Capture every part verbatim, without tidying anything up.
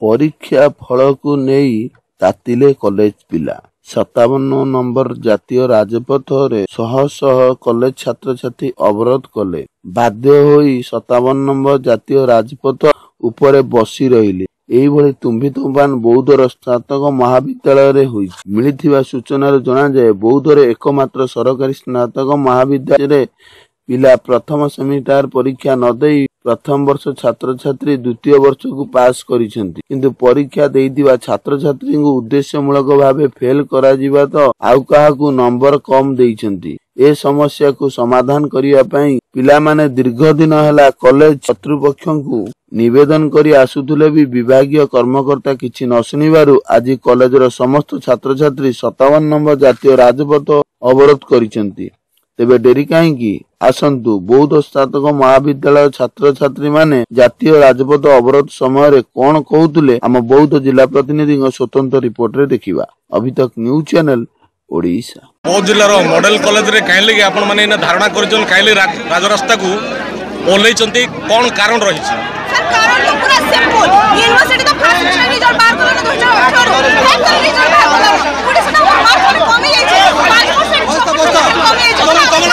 परीक्षा फल को नहीं तातिले कॉलेज पिला। सत्तावन नंबर जातीय राजपथ रे शह शह कॉलेज छात्र छात्री अवरोध कले। बाध्य होई सत्तावन नंबर जातीय राजपथ उपरे बसी रहिले। एही भली तुम्भी तुफान बौद्धर स्नातक महाविद्यालय रे होई। मिलिथिबा सूचना जना जाए बौद्धर एकमात्र सरकारी स्नातक महाविद्यालय रे पिला प्रथम सेमिस्टर परीक्षा न देई प्रथम वर्ष छात्र छात्री द्वितीय वर्ष को पास करिसेंती, किंतु परीक्षा देइदिबा छात्र छात्री को उद्देश्यमूलक भावे फेल करा जिबा तो आउ काहाकू नंबर कम देइसेंती। ए समस्या को समाधान करिया पई पिला माने दीर्घ दिन हला कॉलेज कर्तृपक्ष को निवेदन करी आसुथुले भी विभागीय कर्मकर्ता किछि न सुनिबारु आज कॉलेजर समस्त छात्र छात्री सत्तावन नंबर जातीय राजपथ अवरोध करिसेंती। तेबे डेरी काहींकी आसंतु बौद्ध स्नातक महाविद्यालय छात्र छात्री माने जातीय राजपथ अवरोध समय कौन कहूतुले आम बौद्ध जिला प्रतिनिधि स्वतंत्र रिपोर्ट रे देखिबा। अभी तक न्यूज चैनल ओडिशा। बौद्ध जिलार मॉडल कॉलेज रे काहे लगे आपण माने इना धारणा करजन काहे राजरास्ता को ओलेचंती कोन कारण रही छी? सर कारण तो पूरा सिंपल यूनिवर्सिटी तो फास्ट सेमेस्टर रिजल्ट बाहर करलो दो हज़ार अठारह फाइनल रिजल्ट बाहर करलो पूरे से मार्क्स कमी जाई छै पाँच परसेंट कमी जाई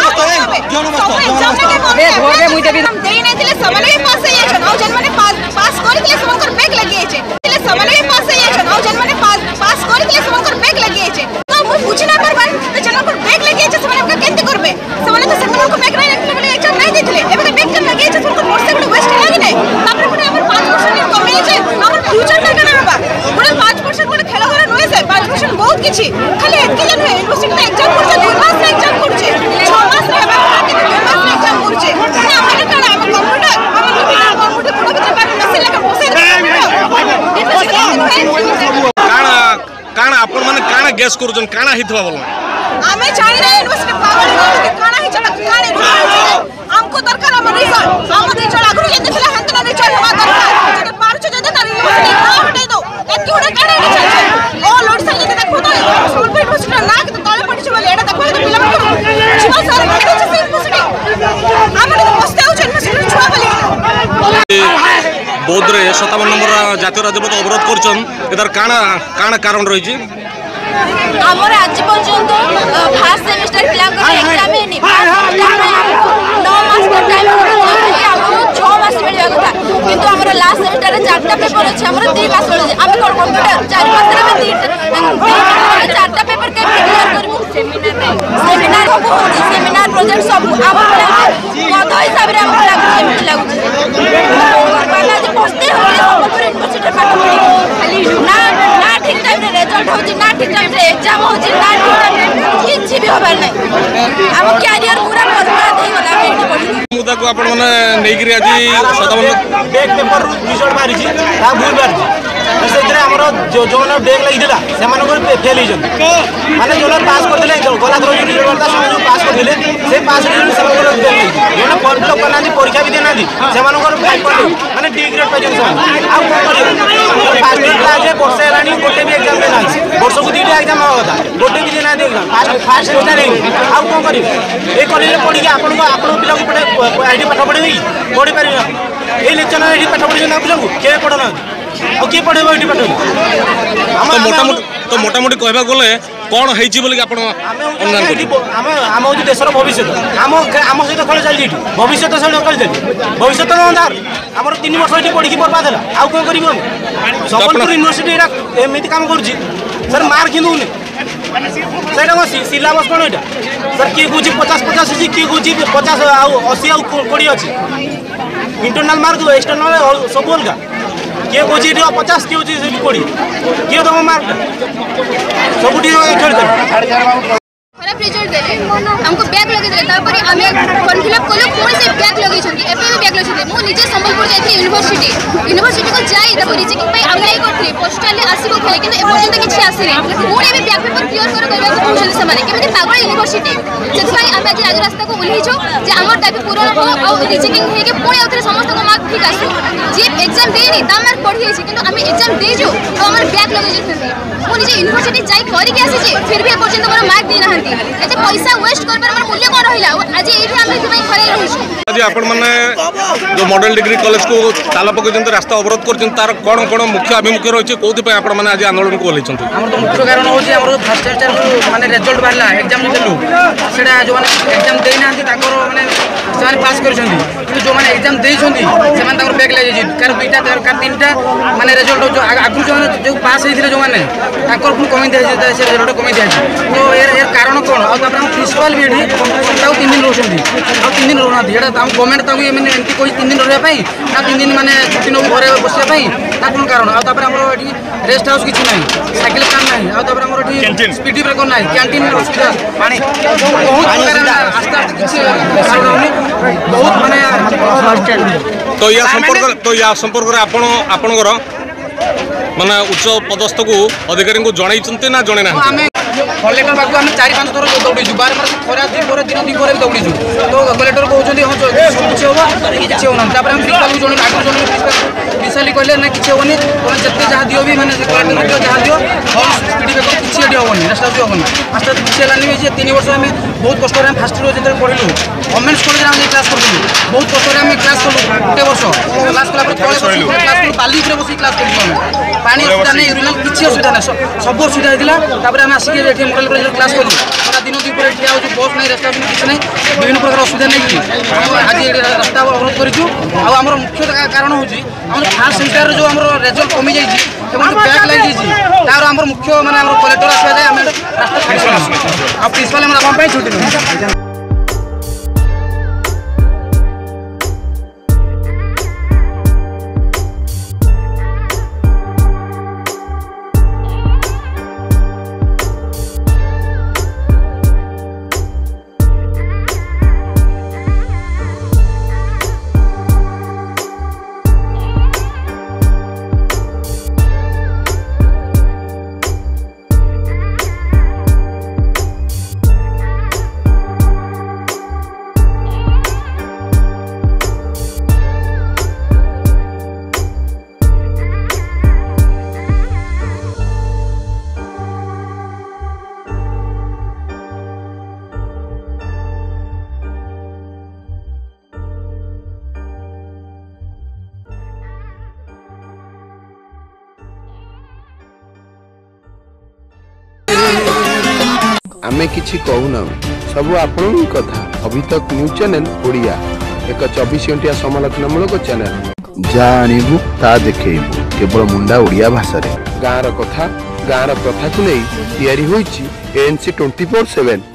छै। हम देई नै थिले सबले भी पास होई छै और जन माने पास करथिले सबकर बैक लगी छै थिले सबले भी पास होई छै और जन माने पास करथिले सबकर बैक लगी छै। तो हम पूछ ना परबन तो जन को बैक लगी छै सबने हमका केंति करबे सबने तो सबने को बैक नहीं रखले बोले एग्जाम नहीं देथिले एबे तो बैक लगी छै सबकर मोर से वेस्ट लागी नै तापर पुणे हमर पाँच परसेंट कमी छै हमर फ्यूचर ना कना बाबा पुणे पाँच परसेंट पुणे खेला घर नय से पाँच परसेंट बहुत किछि खाली एतके जन यूनिवर्सिटी में एग्जाम करछ दो मास रे एग्जाम करछ छह मास रे हेबा बाकी दो मास रे एग्जाम करछ ना हमर कना हमर कंप्यूटर हमर कंप्यूटर पुणे भीतर बारे नसे लगा बसे काना काना आपण माने काना गेस करूजन काना हितबा बोल आमे चाहि रे यूनिवर्सिटी पावर काना हि चला काने हमको दरकार हमर रिजल्ट हम रिजल्ट आगु जे देला हंतना रिजल्ट हवा दरकार जे पारछ जे देता यूनिवर्सिटी ना हटाई दो एतकी उडे काने रे चल ओ लोड से जे देखो तो सोलपुर यूनिवर्सिटी ना के तळे पडिछ बोले एटा देखो तो पिला छुआ सारे पडिछ से यूनिवर्सिटी हमरे तो पस्ते हो यूनिवर्सिटी छुआ बोले बौद्ध रे सत्तावन नंबर जातीय राजपथ अवरोध करछन एदार काना काना कारण रही छी? हमर आज पर्यंत फर्स्ट सेमेस्टर पिला को एग्जाम हेनी नौ मास का टाइम हमर छह मास मिलवा कथा किंतु हमर लास्ट सेमेस्टर रे चारटा पेपर अछि हमर तीन मास मिल हम कोन कंप्यूटर चार मास रे तीन चारटा पेपर के क्लियर करबो सेमिनार सेमिनार को सेमिनार प्रोजेक्ट सब हम मत हिसाब रे हम लागु लागु बाला जे पस्ते हो संबलपुर यूनिवर्सिटी पाठ खाली ना ना ठीक टाइम रे रिजल्ट होची ना ठीक टाइम रे एग्जाम होची ना ठीक टाइम रे किछि भी होबार नै हम कैरियर पूरा बर्बाद हो गला एठी पड़ी मुदा को आपण माने नै गिरी आजी सत्तावन बैक पेपर रिजल्ट मारि छी ता भूल मारि छी सेतरे हमरो जो जो ना बैक लागि दिला से माने को फेल ही जन माने जो ना पास कर दिले गला थरो रिजल्ट वाला सब पास कर दिले से पास रिजल्ट सब को फेल लागि जो ना फॉर्म फिल करना दी परीक्षा भी देना दी से माने को फाइल कर माने डी ग्रेड पे जन सब आ को करियो फास्ट क्लास जे वर्ष रानी गोटे भी एग्जाम देना वर्ष को दीटा एग्जाम हो कथा गोटे भी देना दे फास्ट फास्ट सेमेस्टर रे आ को करियो ए कॉलेज रे पढ़ी के आपन को आपन पिला को पढ़े आईडी पाठ पढ़े पढ़ी पारि ए लेक्चर आईडी पाठ पढ़ी ना पिला को के पढ़ना ओ के पढ़ेबो आईडी पाठ तो मोटा मोटी तो मोटा मोटी कहबा गले कोन हेछि बोली आपण अनुमान करी हम हम होची देशर भविष्य हम हम सहित खेल चल जीटी भविष्य तो सब खेल चल भविष्य तो अंधार हमर तीन वर्ष एठी पढ़ी की बर्बाद हला आ को करिबो हम संबलपुर यूनिवर्सिटी एटा एमिति काम करछि सर मार किनु ने सेटा को सिलेबस कोन एटा सर की गुजी पचास पचास अछि की गुजी पचास आ अस्सी आ बीस अछि इंटरनल मार्क एक्सटर्नल सब अलगा के गुजी पचास के गुजी कोड़ी के दम मार्क सब खेल खराब रिजल्ट देले हमको बैक लगे देले तापर हमें फॉर्म फिल अप कलो कोन से बैक लगे छथि एपे भी बैक लगे छथि मो निजे संबलपुर जाई यूनिवर्सिटी यूनिवर्सिटी को जाई तब रिचेकिंग पे अप्लाई करथि पोस्टल ले आसीबो खेले किंतु ए पर्यंत किछि आसीनी मोर एबे बैक पेपर क्लियर कर करबा को कहले से माने केमे पागल यूनिवर्सिटी सेति भाई हम आज रास्ता को उल्ही छो जे हमर टाइप पूरा हो और रिचेकिंग हे के पुणे उतरे समस्त को मार्क ठीक आसु जे एग्जाम देनी ता मार्क पढ़ी छै किंतु हमें एग्जाम दे जो तो हमर बैक लगे छथि मो निजे यूनिवर्सिटी जाई करी के आसी छै फिर भी ए पर्यंत हमर मार्क दे नहंती एते पैसा वेस्ट करबार हमर मूल्य कोन रहिला आज एठी हम एथि पई खरे रहू आज आपण माने जो मॉडल डिग्री कॉलेज को ताला पकड़ रास्ता अवरोध कर तार कौन कौन मुख्य आभिमुख्य रही कौन आप आज आंदोलन को ओल्लैंट तो मुख्य कारण हूँ फर्स्ट सेमेस्टर माने रिजल्ट बाहर एग्जाम देलु से जो मैंने एग्जाम देना माने से पास कर जो मैंने एग्जाम देती से बैक लगे कार दुईटा कार तीन टा माने रिजल्ट जो आगु जो जो पास होते जो मैंने कमी दिया से रिजल्ट कमी दिया तो यार कारण कौन और प्रिंसिपाल भी ये तीन दिन रोचंदी आ तीन दिन रोना गवर्नमेंट एमती कही तीन दिन रही ना तीन दिन माने छुट्टी नौ घर बसापी ना कौन कारण आम रेस्ट हाउस किसी ना साइकेल फैन ना आम स्पीड ब्रेकर ना कैंटीन असुविधा पानी बहुत आस्ते आस्ते किसी बहुत माने तो या संपर्क तो या संपर्क आपण आपणकर माने उच्च पदस्थ को अधिकारी को जन ना जन ना कलेक्टर पाक आम चार पाँच थर दौड़ीचु बार बार खरा दिन दिन दिन दिन दौड़ीचु तो कलेक्टर कहते हाँ किसी हम किसी होना प्रिंसिपाल को जन आगे जन विशाली कहले ना किसी हेनी तुम जिते जहाँ दियो भी मैंने कलेक्टर दियो जहाँ दियो हल स्पीड ब्रेकर किसी एटी हेनी रेस्ट हाउस हेनी आस्ते आस्ते किसी है तीन वर्ष आम बहुत कष्ट फास्ट रो जो पढ़लु गवर्नमेंट स्कूल क्लास करूँ बहुत कष्ट क्लास कलु गोटे वर्ष क्लास कला क्लास कलु बाली बस क्लास करूँ पानी असुविधा नहीं यूरिनाल किसी असुविधा ना सब असुविधा होता आम आसिक मॉडल कॉलेज क्लास करूँ सारा दिन दुपर ठिया हो बस नहीं रास्ता किसी ना विभिन्न प्रकार असुविधा नहीं आज रास्ता अवरोध करूँ आम मुख्य कारण हूँ फास्ट सेमेस्टर जो आम रेजल्ट कमी जाइए बैक लगी तार आम मुख्य माने कलेक्टर आसवा आम रास्ता प्रिंसिपाल छुट्टी आमे किछि कहूना सब आपण कथा अभी तक न्यूज चैनल ओडिया एक चौबीस घंटिया समालोचनामूलक चैनल जा आनिबु ता देखैबु केवल मुंडा ओडिया भाषा रे गाँर कथा गाँर प्रथा को नहीं तैयारी होइछि एएनसी ट्वेंटी फोर सेवन।